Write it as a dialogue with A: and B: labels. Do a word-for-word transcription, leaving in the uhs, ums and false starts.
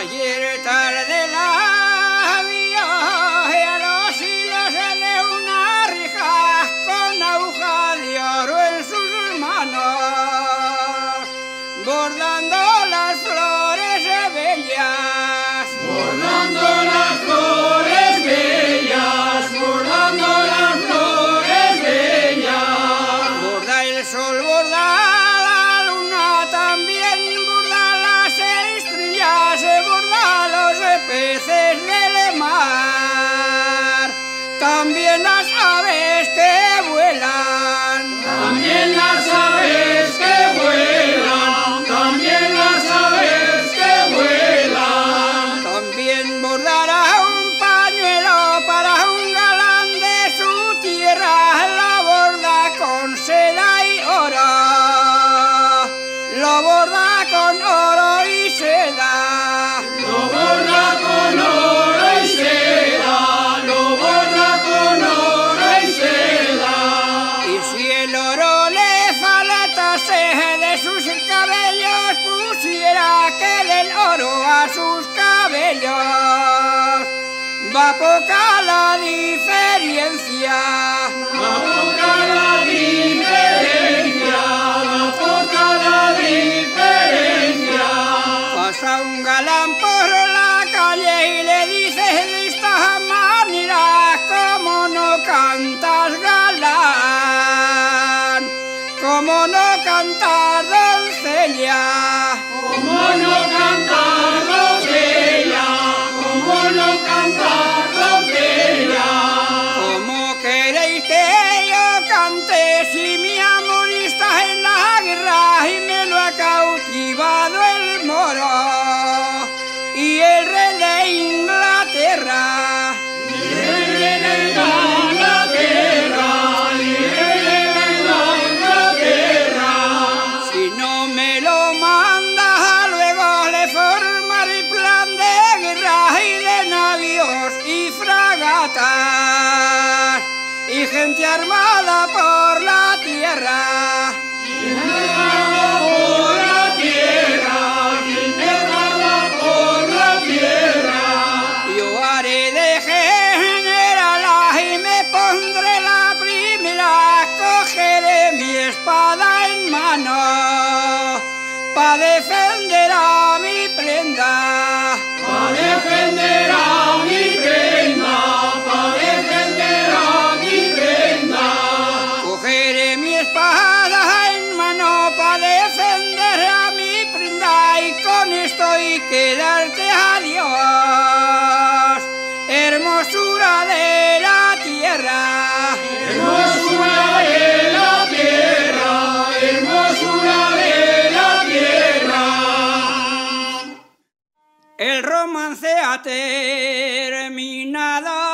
A: Ayer tarde la vio y a los hilos de una rija con aguja de oro en sus manos, bordando las flores bellas,
B: bordando las flores bellas, bordando las flores bellas.
A: Borda el sol, borda la luna, también borda las estrellas, borda los peces del mar, también las aves que vuelan,
B: también las aves que vuelan, también las aves que vuelan.
A: También bordará un pañuelo para un galán de su tierra, la borda con seda y oro, lo borda con oro y seda.
B: Lo borda con oro y seda, lo borda con oro y seda.
A: Y si el oro le faltase de sus cabellos, pusiera que del oro a sus cabellos va poca la diferencia.
B: Va poca la diferencia, va poca la diferencia.
A: Pasa un galán por la calle y le dice de esta manera: ¿cómo no cantas, galán? ¿Cómo no cantas, doncella?
B: ¿Cómo no cantar, doncella? ¿Cómo no cantar, doncella?
A: ¿Cómo queréis que yo cante si mi amor está en la guerra y me lo ha cautivado el moro y el rey de Inglaterra?
B: Y el rey de Inglaterra, y el rey de Inglaterra.
A: Si no me lo manda, luego le formaré plan de guerra y de navíos y fragatas y gente armada por la tierra.
B: Por la tierra, guitarra por la tierra.
A: Yo haré de generala y me pondré la primera, cogeré mi espada en mano pa' defender a mi prenda.
B: Pa' defender a mi prenda, pa' defender a mi prenda.
A: Cogeré mi espada en mano pa' defender a mi prenda y con esto y quedarte adiós, hermosura de la tierra.
B: Hermosura de la tierra, hermosura de la tierra.
A: El romance ha terminado.